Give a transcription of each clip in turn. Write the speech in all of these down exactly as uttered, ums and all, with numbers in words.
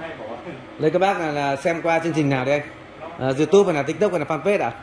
Đây các bác là, là xem qua chương trình nào đây anh? À, YouTube hay là TikTok hay là fanpage à?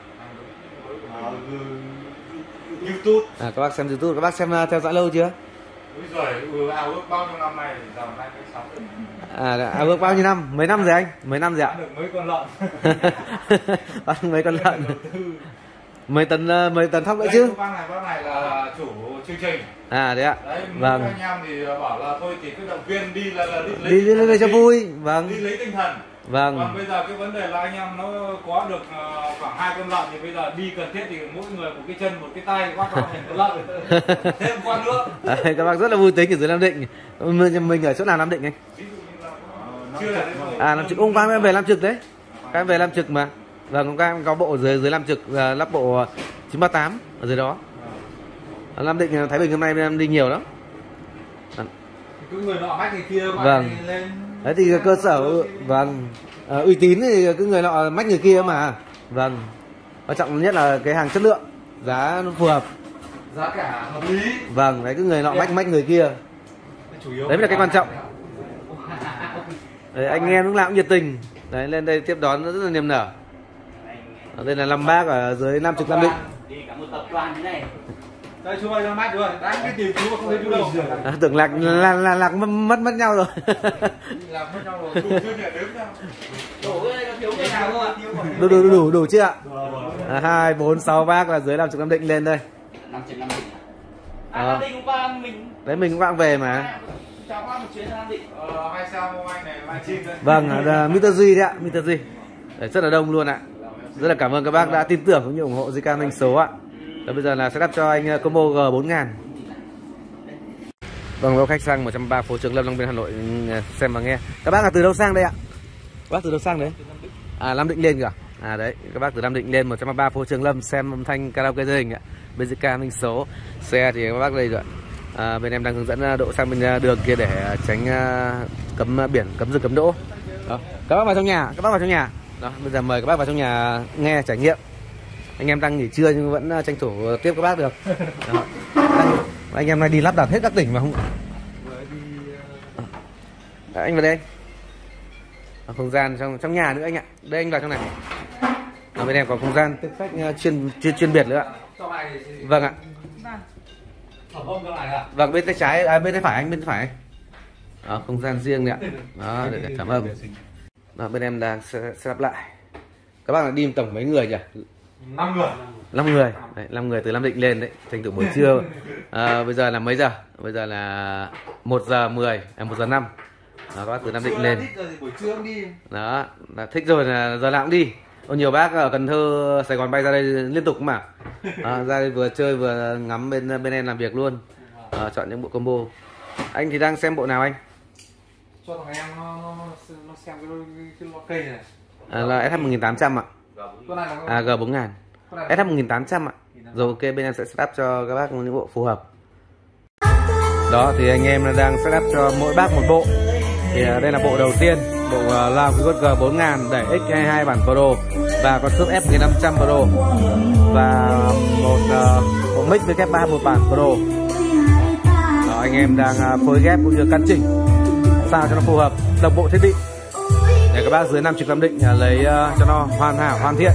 YouTube. À, các bác xem YouTube, các bác xem uh, theo dõi lâu chưa? Rồi, ao ước bao nhiêu năm nay giờ hai cái sáu. À, ao ước bao nhiêu năm? Mấy năm rồi anh? Mấy năm rồi ạ? Được mấy con lợn. Bán mấy con lợn. Mấy tấn uh, mấy tấn thóc nữa chứ? Bác này, bác này là chủ chương trình. À đấy ạ. Đấy, vâng. Anh em thì bảo là thôi thì cứ động viên đi là, là đi lấy đi đi, đi, đi cho vui. Vâng. Đi lấy tinh thần. Vâng. Còn bây giờ cái vấn đề là anh em nó có được khoảng hai con lợn thì bây giờ đi cần thiết thì mỗi người một cái chân một cái tay quát vào thành con lợn thêm con nữa. Đấy, các bác rất là vui tính ở dưới Nam Định. Mình ở chỗ nào Nam Định anh? Chưa là à làm trực, ông các em về làm trực đấy. Các em về làm trực mà. Vâng, các em có bộ dưới dưới làm trực lắp bộ chín ba tám ở dưới đó. Ở Nam Định Thái Bình hôm nay em đi nhiều lắm. Cứ người nọ mách người kia mà vâng. Lên. Đấy thì cơ sở vâng à, uy tín thì cứ người nọ mách người kia mà. Vâng. Quan trọng nhất là cái hàng chất lượng, giá nó phù hợp, giá cả hợp lý. Vâng, đấy cứ người nọ mách mách người kia. Chủ yếu đấy mới là cái quan trọng. Đấy, anh em lúc nào cũng nhiệt tình. Đấy, lên đây tiếp đón rất là niềm nở. Ở đây là Lâm Bác ở dưới Nam Trực Nam Định. Đi cả một tập đoàn thế này. Đây chú ơi, ra mắt rồi. Đang cái tìm chú mà không thấy chú đâu. À, tưởng lạc lạc lạc, lạc mất mất nhau rồi. Lạc mất nhau rồi. Đủ chưa nhỉ, đếm nhau. Đủ cái có thiếu cái nào không ạ? Đủ đủ đủ đủ chưa ạ? À, hai bốn sáu bác là dưới Nam Trực Nam Định lên đây. Nam Trực Nam Định. À, Nam Định cũng qua mình. Đấy mình cũng đang về mà. Cháu qua một chuyến Nam Định. Ờ, hai sao mô anh này livestream đây. Vâng, uh, mít tơ Duy đấy ạ, mít tơ Duy. Đấy, rất là đông luôn ạ. Rất là cảm ơn các bác đã tin tưởng cũng như ủng hộ gi ca Minh Số ạ. Và bây giờ là sẽ đắp cho anh combo G bốn ngàn. Vâng, lâu khách sang một trăm ba phố Trường Lâm, Long Biên, Hà Nội xem và nghe. Các bác là từ đâu sang đây ạ? Các bác từ đâu sang đấy? À, Nam Định lên kìa. À đấy, các bác từ Nam Định lên một trăm ba mươi ba phố Trường Lâm xem âm thanh karaoke gia đình ạ. Bên gi ca Minh Số. Xe thì các bác đây rồi. À, bên em đang hướng dẫn độ sang bên đường kia để tránh cấm biển, cấm dừng cấm đỗ. Đó. Các bác vào trong nhà, các bác vào trong nhà. Đó, bây giờ mời các bác vào trong nhà nghe trải nghiệm. Anh em đang nghỉ trưa nhưng vẫn tranh thủ tiếp các bác được. Đó. Anh, anh em này đi lắp đặt hết các tỉnh mà không. Đó, anh vào đây. Ở không gian trong trong nhà nữa anh ạ. Đây anh vào trong này. Ở bên em có không gian tiếp khách chuyên chuyên chuyên biệt nữa ạ. Vâng ạ. Vâng, bên tay trái, à, bên tay phải anh, bên tay phải. Đó, không gian riêng đấy ạ. Đó, để, để cảm ơn. Đó, bên em đang sẽ, sẽ lắp lại. Các bác là đi tổng mấy người nhỉ? năm người. năm người. Đấy, năm người từ Nam Định lên đấy, tranh thủ buổi trưa. À, bây giờ là mấy giờ? Bây giờ là một giờ mười, à, một giờ năm. Đó, các bác từ Nam Định lên. Buổi trưa cũng đi. Đó, là thích rồi là giờ nào cũng đi. Có nhiều bác ở Cần Thơ, Sài Gòn bay ra đây liên tục mà. À, ra đây vừa chơi vừa ngắm bên bên em làm việc luôn. À, chọn những bộ combo. Anh thì đang xem bộ nào anh? Cho thằng em nó, nó xem cái, cái loa cây này. À, là S H một nghìn tám trăm ạ. À, G bốn ngàn. S H một nghìn tám trăm ạ. Rồi ok, bên em sẽ setup cho các bác những bộ phù hợp. Đó thì anh em đang setup cho mỗi bác một bộ. Thì đây là bộ đầu tiên, bộ uh, Lao G bốn ngàn đẩy X hai mươi hai bản Pro và con sub F một nghìn năm trăm Pro và một uh, bộ mic với kép ba một bản Pro. Đó, anh em đang uh, phối ghép cũng như căn chỉnh sao cho nó phù hợp, đồng bộ thiết bị để các bác dưới Nam Trực Nam Định uh, lấy uh, cho nó hoàn hảo, hoàn thiện.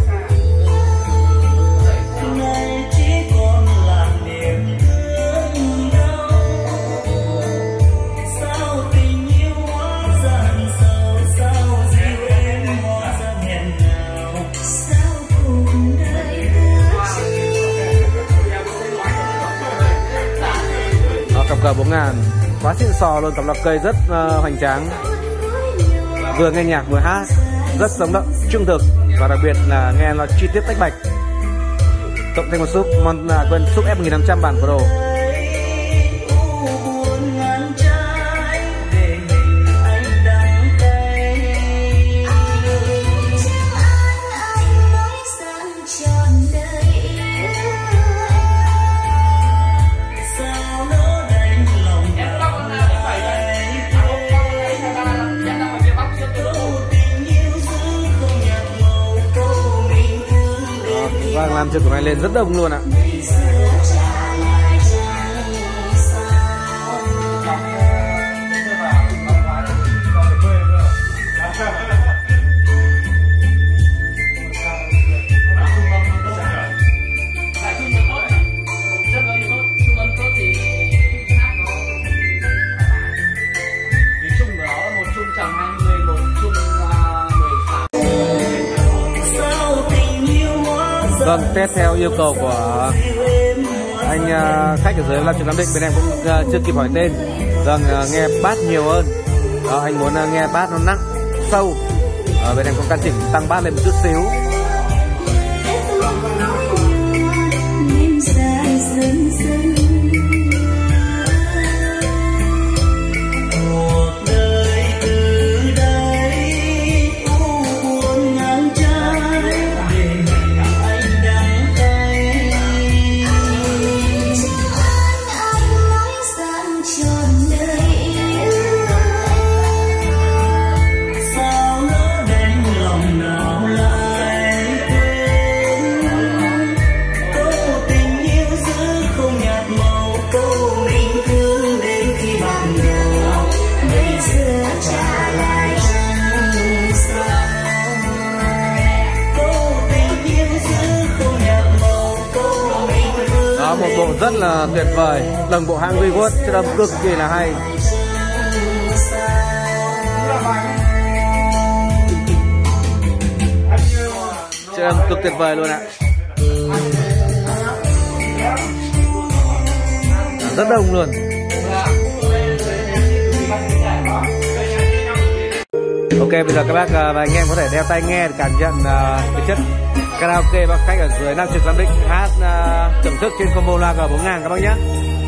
Cặp G bốn ngàn quá xịn sò luôn, cặp loa cây rất uh, hoành tráng, vừa nghe nhạc vừa hát rất sống động, trung thực và đặc biệt là nghe nó chi tiết tách bạch. Cộng thêm một sub mon uh, quên sub F một nghìn năm trăm bản Pro. Vâng, làm trực của này lên rất đông luôn ạ. Vâng, test theo yêu cầu của anh uh, khách ở dưới Lam Trường Nam Định, bên em cũng uh, chưa kịp hỏi tên. Vâng, uh, nghe bass nhiều hơn. Đó, anh muốn uh, nghe bass nó nặng, sâu. Uh, bên em có căn chỉnh tăng bass lên một chút xíu. Một bộ rất là tuyệt vời, đồng bộ hãng Vivoot, chất âm cực kỳ là hay. Chất âm cực tuyệt vời luôn ạ. Rất đông luôn. Ok, bây giờ các bác và anh em có thể đeo tai nghe để cảm nhận uh, cái chất karaoke bác khách ở dưới Nam Trực Nam Định hát uh, thưởng thức trên combo loa G bốn nghìn các bác nhé.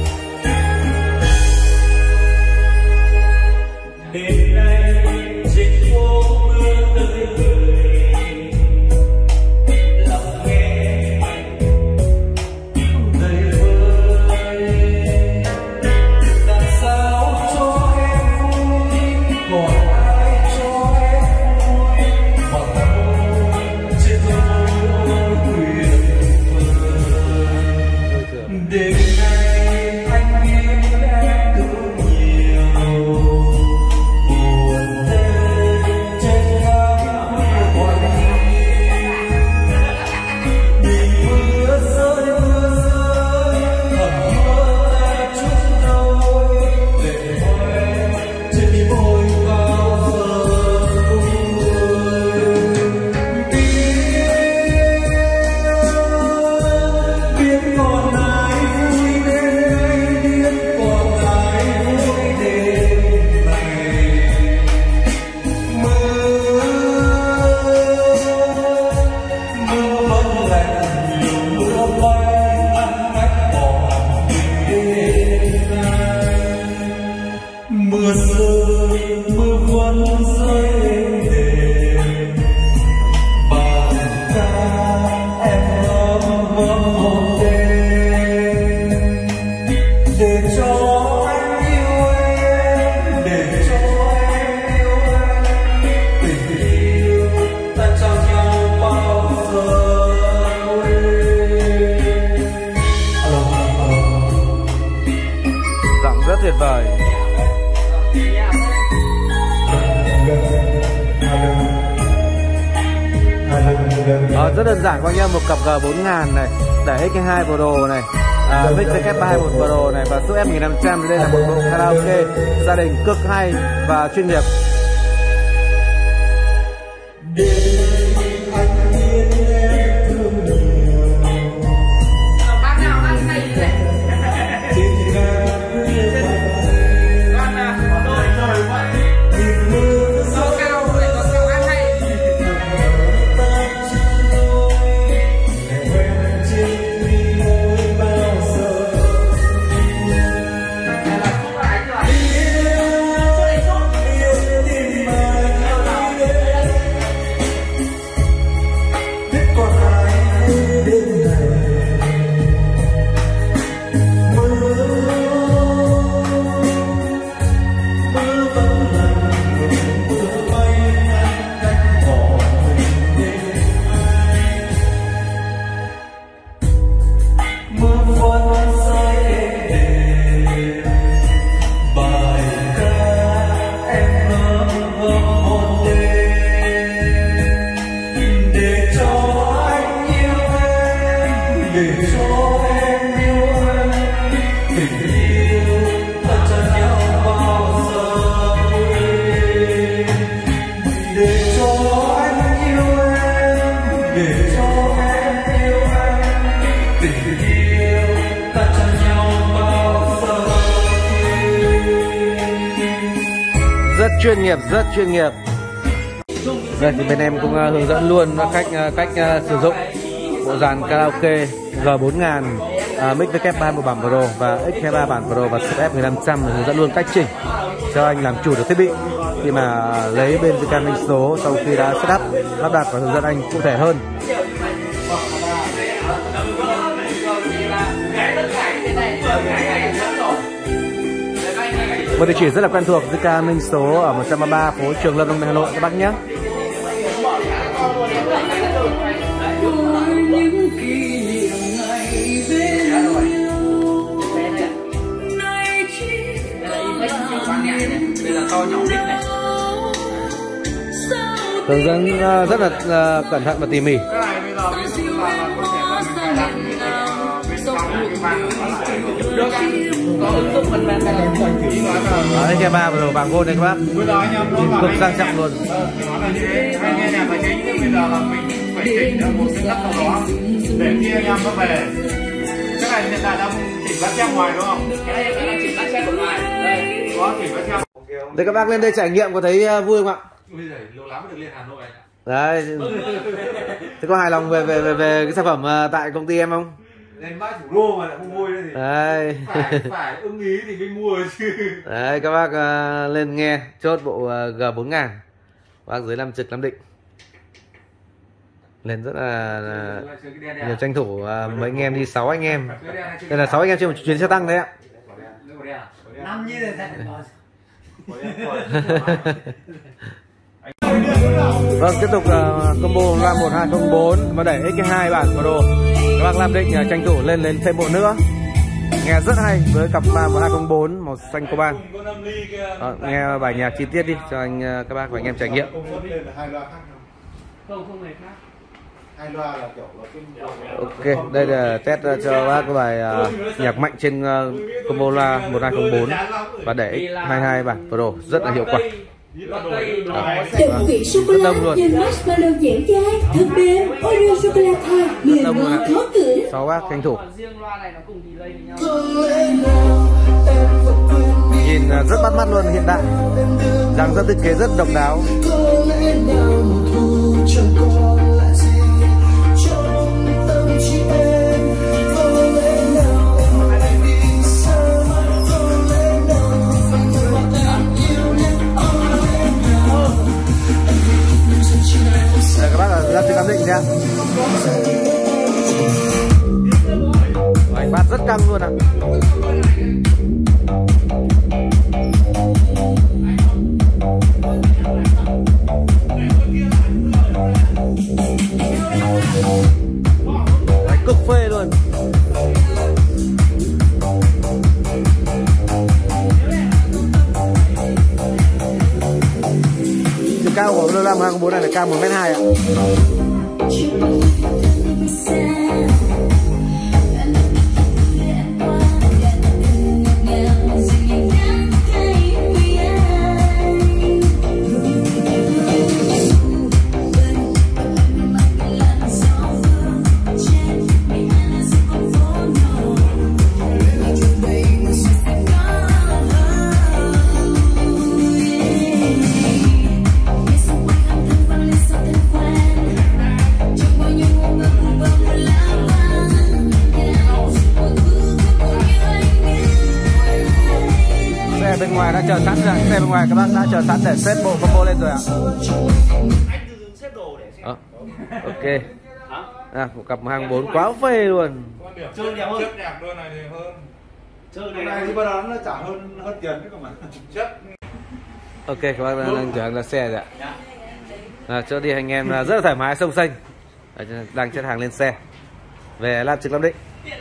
Tuyệt vời. Ờ, rất đơn giản, coi như một cặp G bốn nghìn này, để X hai Pro này, à, mic Z K ba hai một Pro này và số F một nghìn năm trăm. Đây là một bộ karaoke gia đình cực hay và chuyên nghiệp. chuyên nghiệp, rất chuyên nghiệp. Đây thì bên em cũng uh, hướng dẫn luôn cách uh, cách uh, sử dụng bộ dàn karaoke G bốn nghìn, uh, mic vê kép ba một bản Pro và X hai ba bản Pro và Sub F mười lăm trăm, hướng dẫn luôn cách chỉnh cho anh làm chủ được thiết bị khi mà lấy bên vê ca Ninh số sau khi đã setup lắp đặt, và hướng dẫn anh cụ thể hơn. Một địa chỉ rất là quen thuộc, vê ca Ninh số ở một trăm ba mươi ba phố Trường Lâm, Đông Hà Nội các bác nhé. Hướng dẫn rất là cẩn thận và tỉ mỉ. Đấy, cái ba vừa vàng gold đây các bác, cực sang trọng luôn. Hai nghe nhạc là chính, bây giờ là mình phải chỉnh được một cái lắc nào đó để khi anh em nó về. Cái này hiện tại đang chỉnh lắc chép ngoài đúng không? Cái này đang chỉnh lắc chép ở ngoài. Đây, có chỉnh lắc chép. Đây các bác lên đây trải nghiệm có thấy vui không ạ? Bây giờ lâu lắm mới được lên Hà Nội. Đấy. Thế có hài lòng về về về, về cái sản phẩm tại công ty em không? Lên bãi thủ đô mà lại không vui nữa thì đấy. Phải, phải ưng ý thì mới mua chứ. Đấy các bác uh, lên nghe chốt bộ uh, G bốn nghìn, bác dưới Nam Trực, Nam Định lên rất là, là nhiều tranh thủ. Uh, mấy anh em đi sáu anh em, đây là sáu anh em trên một chuyến xe tăng đấy ạ. Vâng, tiếp tục uh, combo loa một hai không bốn và đẩy X hai bản Pro. Các bác Nam Định uh, tranh thủ lên lên thêm bộ nữa, nghe rất hay với cặp loa một hai không bốn màu xanh coban. Đó, nghe bài nhạc chi tiết đi cho anh uh, các bác và anh em trải nghiệm. Ok, đây là test uh, cho bác cái bài uh, nhạc mạnh trên uh, combo loa một hai không bốn và đẩy X hai hai bản Pro, rất là hiệu quả. Đậm vị sô-cô-la nhân marshmallow dẻo dai, thơm mềm, Oreo sô-cô-la thoi, mềm ngon khó cưỡng. Sáu bác tranh thủ. Nhìn rất bắt mắt luôn, hiện đại, dáng rất thiết kế rất độc đáo. Các bác là ra từ Nam Định nha. Bát rất căng luôn ạ. Đấy, cực phê luôn. Chiều cao của lô la một hai không bốn này là cao một mét hai ạ. Bên ngoài đã chờ sẵn rồi, xe bên ngoài các bác đã chờ sẵn để xếp bộ combo lên rồi ạ. À, ok. À, một cặp hai bốn quá phê luôn. Chơi đẹp hơn. Chất đẹp luôn này thì hơn. Chơi này này thì bắt đầu nó trả hơn hơn tiền đấy cơ mà. Chất. Ok, các bác đang chở là xe rồi ạ. À, cho đi anh em rất là thoải mái, sông xanh. Đang chất hàng lên xe về Nam Trực, Nam Định.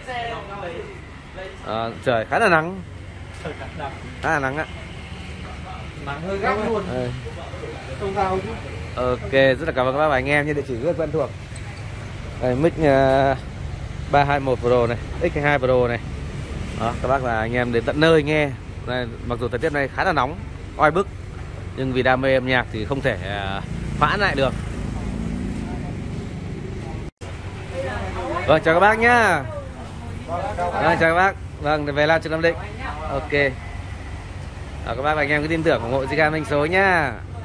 À, trời khá là nắng. Khá là nắng ạ. Nắng hơi gắt luôn. Ừ. Không sao chứ. Ok, rất là cảm ơn các bác và anh em, như địa chỉ rất quen thuộc. Đây, mic uh, ba hai mốt Pro này, X hai Pro này. Đó, các bác và anh em đến tận nơi nghe. Đây, mặc dù thời tiết này khá là nóng, oi bức, nhưng vì đam mê âm nhạc thì không thể uh, phá lại được. Vâng, chào các bác nhá. Vâng, chào các bác. Vâng, về Nam Trực, Nam Định. Ok. Đó, các bác và anh em cứ tin tưởng ủng hộ Zika Minh số nhá.